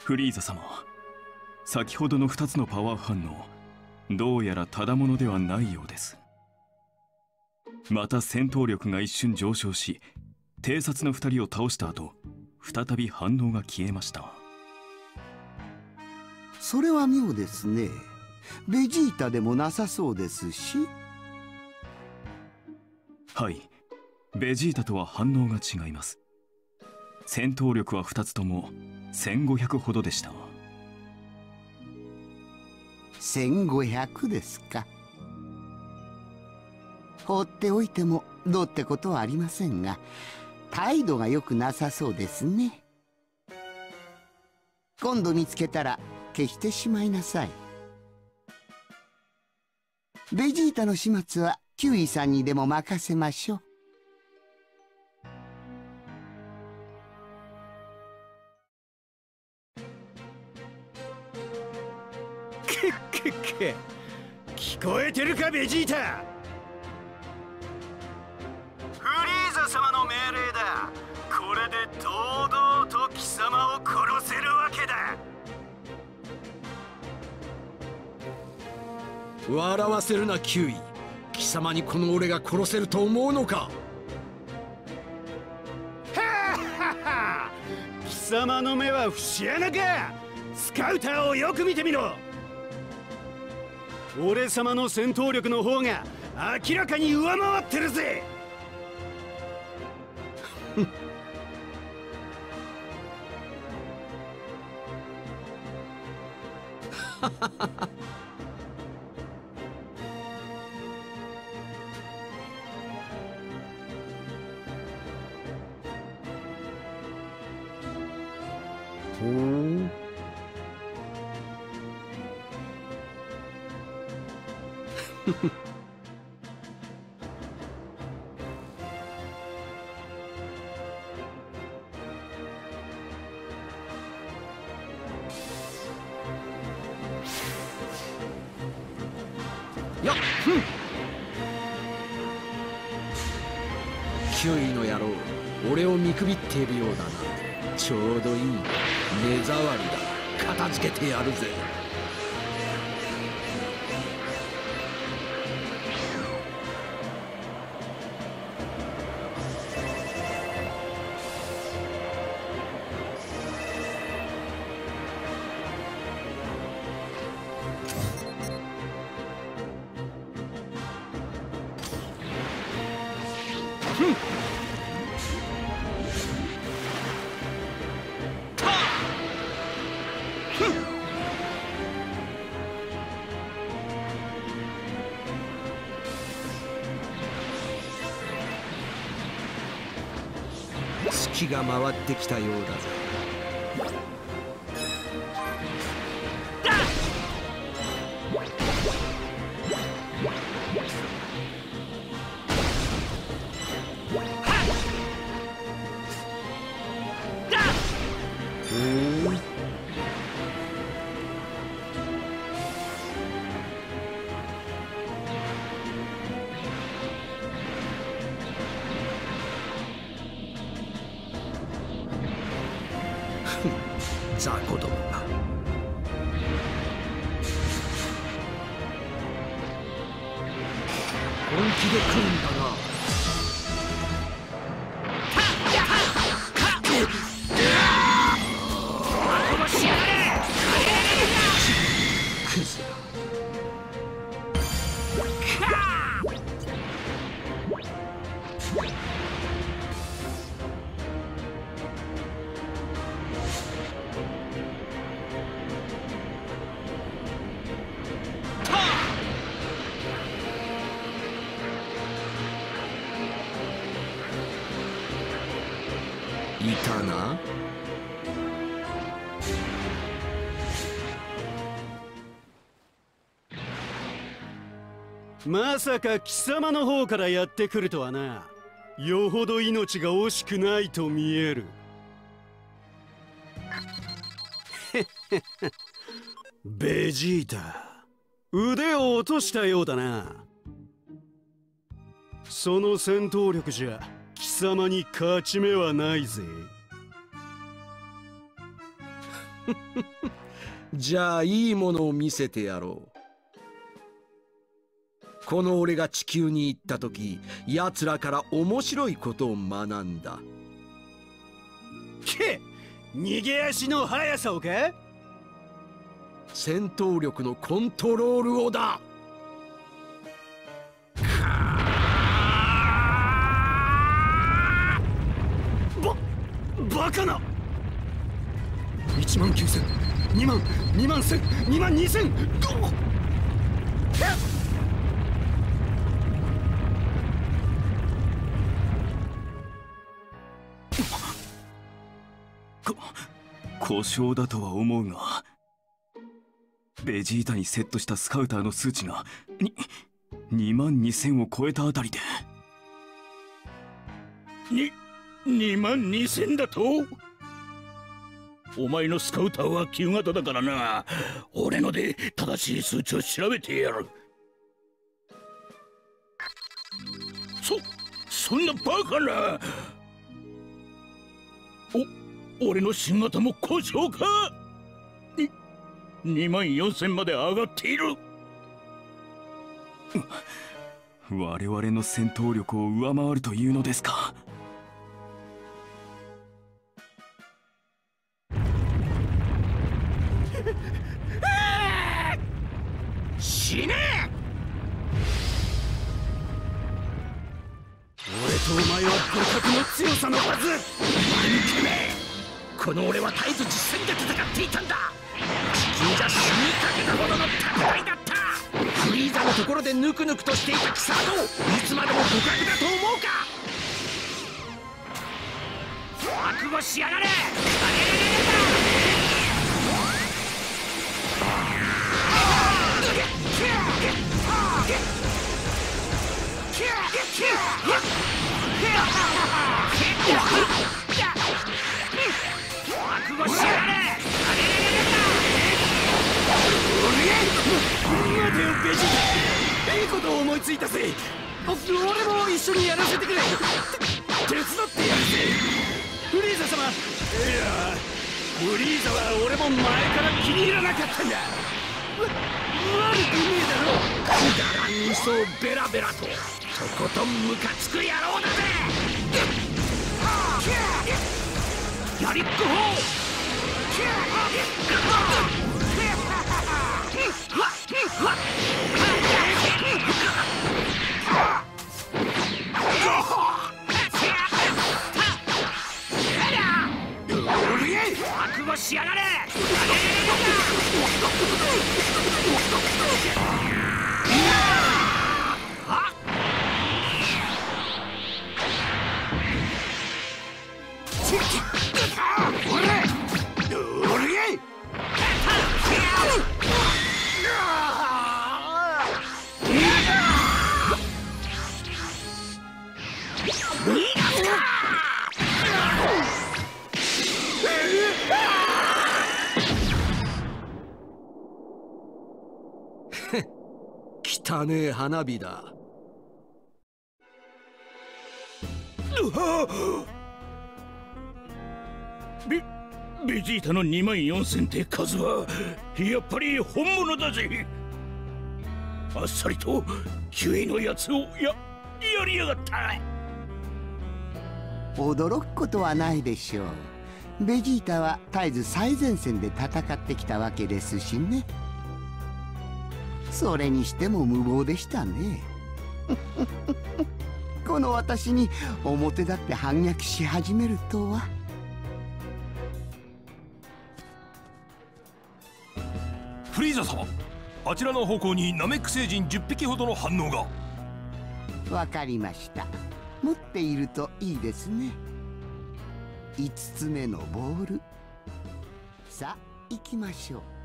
フリーザ様、先ほどの2つのパワー反応、どうやらただものではないようです。また戦闘力が一瞬上昇し、偵察の2人を倒した後、再び反応が消えました。 それは妙ですね。ベジータでもなさそうですし。 はい、ベジータとは反応が違います。戦闘力は2つとも1500ほどでした。 1500ですか。放っておいてもどうってことはありませんが、態度が良くなさそうですね。今度見つけたら消してしまいなさい。ベジータの始末はキウイさんにでも任せましょう。 聞こえてるかベジータ。フリーザ様の命令だ。これで堂々と貴様を殺せるわけだ。 笑わせるなキウイ。貴様にこの俺が殺せると思うのか。 はあはあ、貴様の目は節穴か。スカウターをよく見てみろ。俺様の戦闘力の方が明らかに上回ってるぜ。 ほう。 やっふん。キウイの野郎、俺を見くびっているようだな。ちょうどいい目障りだ。片付けてやるぜ。月が回ってきたようだぜ。雑魚どもが。本気で来るんだな。クズだ。いたな。 まさか貴様の方からやってくるとはな。よほど命が惜しくないと見える。ベジータ、腕を落としたようだな。その戦闘力じゃ貴様に勝ち目はないぜ。 じゃあいいものを見せてやろう。この俺が地球に行った時、奴らから面白いことを学んだ。 逃げ足の速さをか？ 戦闘力のコントロールをだ。 バカな。1万9000、2万、2万1000、2万2000。 故障だとは思うが、ベジータにセットしたスカウターの数値が2万2000を超えたあたりで。 2万2000だと？お前のスカウターは旧型だからな。俺ので正しい数値を調べてやる。そんなバカな。俺の新型も故障か？2万4000まで上がっている。 我々の戦闘力を上回るというのですか？ 死ね！俺とお前は互角の強さのはず。何てめえ、この俺は絶えず実戦で戦っていたんだ。地球じゃ死にかけたほどの戦いだった。フリーザのところでぬくぬくとしていた貴様といつまでも互角だと思うか。覚悟しやがれ。覚悟しやがれ。待てよベジータ、いいことを思いついたぜ。俺も一緒にやらせてくれ。手伝ってやるぜフリーザ様。いや、フリーザは俺も前から気に入らなかったんだ。悪くねえだろ。くだらん嘘をベラベラととことんムカつく野郎だぜ。やりっこほう。覚悟しやがれ。 汚ねえ花火だ。 ベジータの2万4000って数はやっぱり本物だぜ。あっさりとキウイのやつをやりやがった。 驚くことはないでしょう。ベジータは絶えず最前線で戦ってきたわけですしね。それにしても無謀でしたね。この私に表立って反逆し始めるとは。 フリーザ様、あちらの方向にナメック星人10匹ほどの反応が。 わかりました。持っているといいですね。5つ目のボール。さあ行きましょう。